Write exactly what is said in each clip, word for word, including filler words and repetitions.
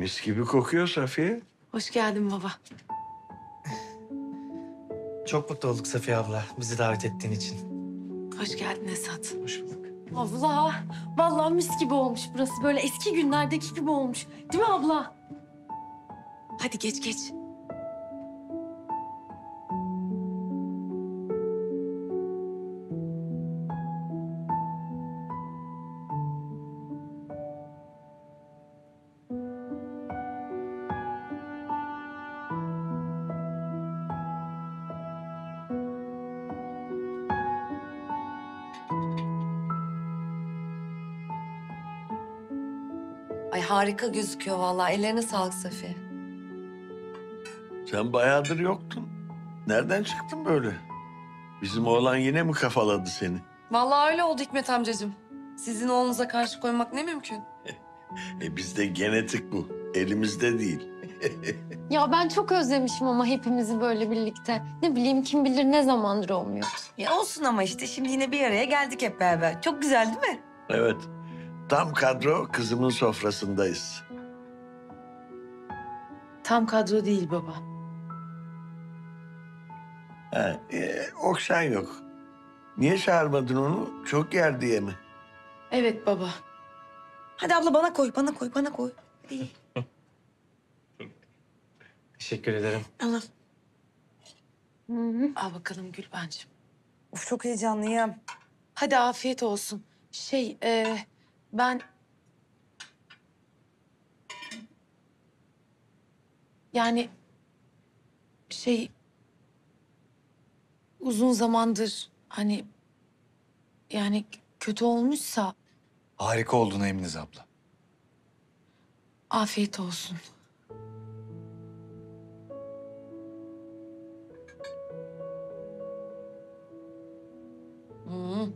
Mis gibi kokuyor Safiye. Hoş geldin baba. Çok mutlu olduk Safiye abla, bizi davet ettiğin için. Hoş geldin Esat. Hoş bulduk. Abla, vallahi mis gibi olmuş burası. Böyle eski günlerdeki gibi olmuş. Değil mi abla? Hadi geç geç. Ay harika gözüküyor vallahi. Ellerine sağlık Safiye. Sen bayağıdır yoktun. Nereden çıktın böyle? Bizim oğlan yine mi kafaladı seni? Vallahi öyle oldu Hikmet amcacığım. Sizin oğlunuza karşı koymak ne mümkün? E bizde genetik bu. Elimizde değil. Ya ben çok özlemişim ama hepimizi böyle birlikte. Ne bileyim kim bilir ne zamandır olmuyor. Ya olsun ama işte şimdi yine bir araya geldik hep beraber. Çok güzel değil mi? Evet. Tam kadro kızımın sofrasındayız. Tam kadro değil baba. Ha, e, Okşan yok. Niye çağırmadın onu? Çok yer diye mi? Evet baba. Hadi abla bana koy, bana koy, bana koy. Hadi. Teşekkür ederim. Allah. Hı hı. Al bakalım Gülbencim. Of çok heyecanlıyım. Hadi afiyet olsun. Şey e, ben... Yani şey uzun zamandır hani yani kötü olmuşsa Harika olduğuna eminiz abla. afiyet olsun. Hı.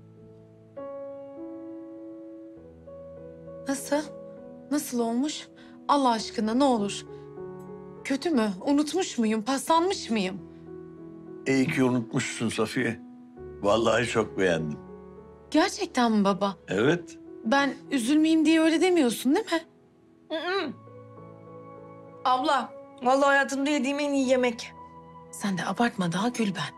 Nasıl? Nasıl olmuş? Allah aşkına ne olur. Kötü mü? Unutmuş muyum? Paslanmış mıyım? İyi ki unutmuşsun Safiye. Vallahi çok beğendim. Gerçekten mi baba? Evet. Ben üzülmeyeyim diye öyle demiyorsun değil mi? Abla, vallahi hayatımda yediğim en iyi yemek. Sen de abartma daha Gülben.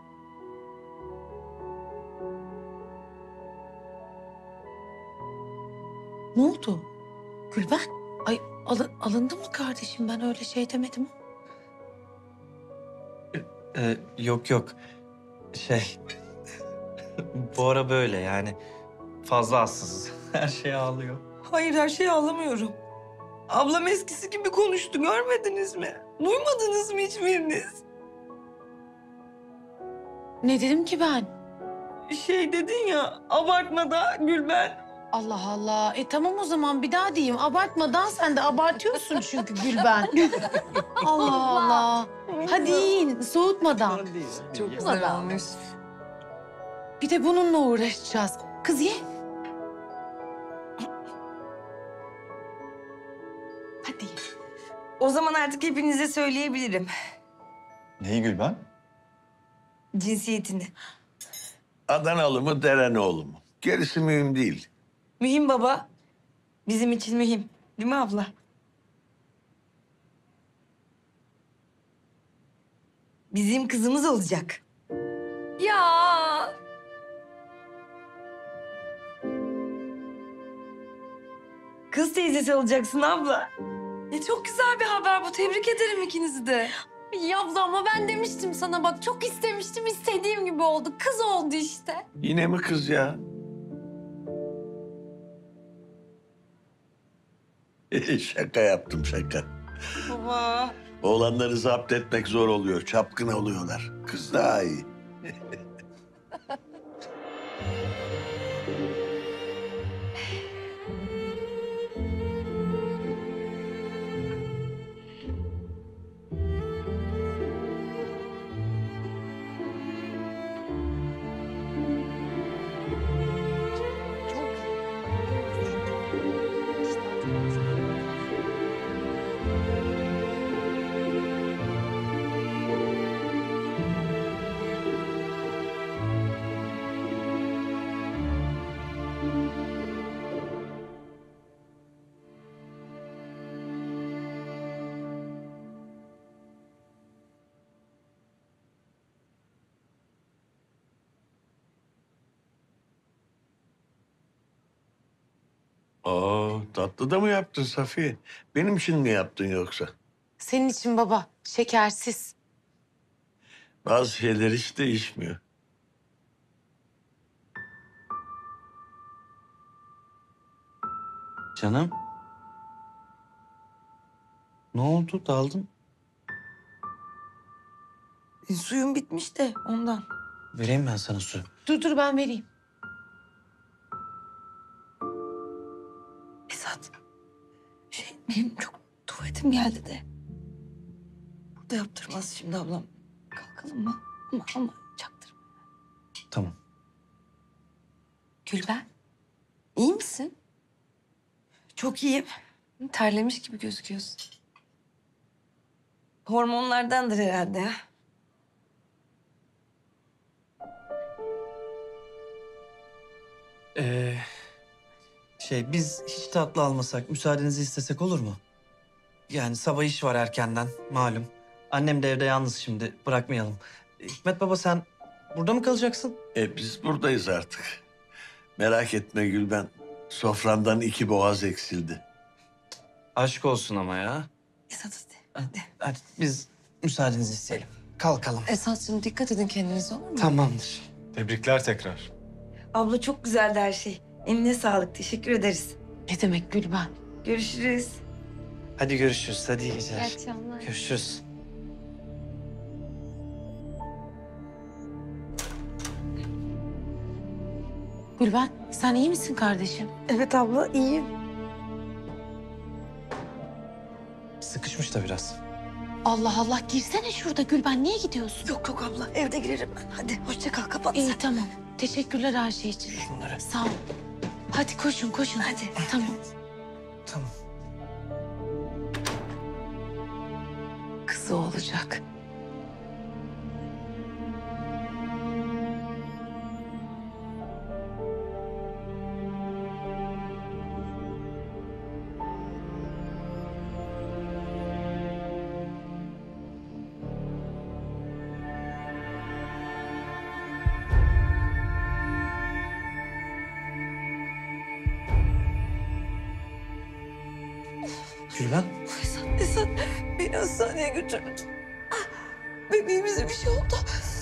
Ne oldu? Gülben? Ay alı- alındı mı kardeşim? Ben öyle şey demedim. Ee, yok yok. Şey, bu ara böyle yani. Fazla hassasız. Her şey ağlıyor. Hayır, her şeyi ağlamıyorum. Ablam eskisi gibi konuştu, görmediniz mi? Duymadınız mı hiçbiriniz? Ne dedim ki ben? Şey dedin ya, abartma da Gülben. Allah Allah. E tamam o zaman bir daha diyeyim. Abartmadan sen de abartıyorsun çünkü Gülben. Allah Allah. Hadi yiyin soğutmadan. Çok güzel olmuş. Bir de bununla uğraşacağız. Kız ye. Hadi ye. O zaman artık hepinize söyleyebilirim Neyi Gülben? cinsiyetini. Adanalı mı, Derenoğlu mu? Gerisi mühim değil. Mühim baba. Bizim için mühim. Değil mi abla? Bizim kızımız olacak. Ya. Kız teyzesi olacaksın abla. Ne çok güzel bir haber bu. Tebrik ederim ikinizi de. Ya abla ama ben demiştim sana bak çok istemiştim istediğim gibi oldu. Kız oldu işte. Yine mi kız ya? Şaka yaptım şaka. Baba. Oğlanları zapt etmek zor oluyor. Çapkın oluyorlar. Kız daha iyi. Oo, tatlı da mı yaptın Safiye? Benim için mi yaptın yoksa? Senin için baba, şekersiz. Bazı şeyler hiç değişmiyor. Canım. Ne oldu? Daldın. E, suyum bitmiş de ondan. Vereyim ben sana su. Dur dur ben vereyim. Esat. Şey benim çok tuvaletim geldi de. Burada yaptırmaz şimdi ablam. Kalkalım mı? Ama ama çaktırma. Tamam. Gülben, iyi misin? Çok iyiyim. Terlemiş gibi gözüküyorsun. Hormonlardandır herhalde ya. Ee, şey biz hiç tatlı almasak, müsaadenizi istesek olur mu? Yani sabah iş var erkenden, malum. Annem de evde yalnız şimdi, bırakmayalım. Hikmet baba sen burada mı kalacaksın? E biz buradayız artık. Merak etme Gülben. Sofrandan iki boğaz eksildi. Aşk olsun ama ya. Esat hadi. Hadi. Hadi biz müsaadenizi isteyelim. Kalkalım. Esat'cığım dikkat edin kendinize olur mu? Tamamdır. Tebrikler tekrar. Abla çok güzeldi her şey. Eline sağlık. Teşekkür ederiz. Ne demek Gülben? Görüşürüz. Hadi görüşürüz, hadi iyi İyi geceler. akşamlar. Görüşürüz. Gülben sen iyi misin kardeşim? Evet abla iyiyim. Sıkışmış da biraz. Allah Allah girsene şurada Gülben. Niye gidiyorsun? Yok yok abla evde girerim ben. Hadi hoşça kal kapat İyi sen. tamam. Teşekkürler her şey için. Şunları. Sağ ol. Hadi koşun koşun. Hadi. Tamam. Tamam. Kızı olacak. Gülben. Esat, Esat beni hastaneye götürün. Ah, bebeğimize bir şey oldu.